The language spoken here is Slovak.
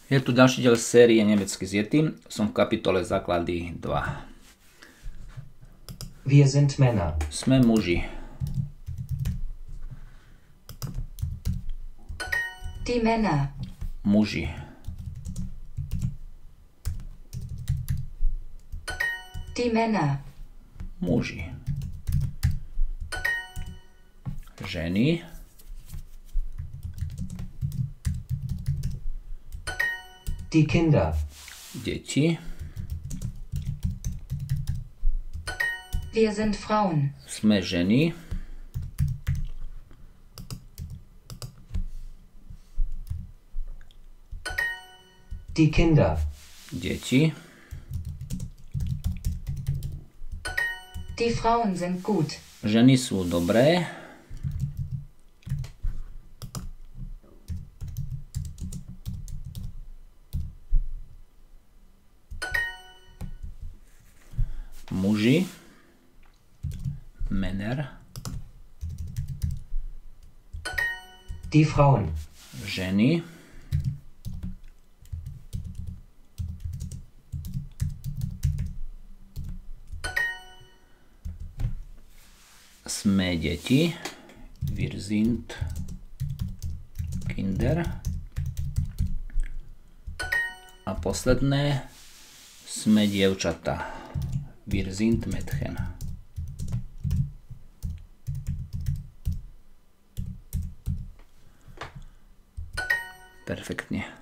Je tu ďalší diel série Nemecky s Yetim. Som v kapitole Základy 2. Wir sind Männer. Sme muži. Die Männer. Muži. Die Männer. Muži. Ženy. Die Kinder. Deti. Wir sind Frauen. Sme ženy. Die Kinder. Deti. Die Frauen sind gut. Ženy sú dobré. Muži. Männer. Die Frauen. Ženy. Sme deti. Wir sind Kinder. A posledné. Sme dievčatá. Wir sind Mädchen. Perfektne.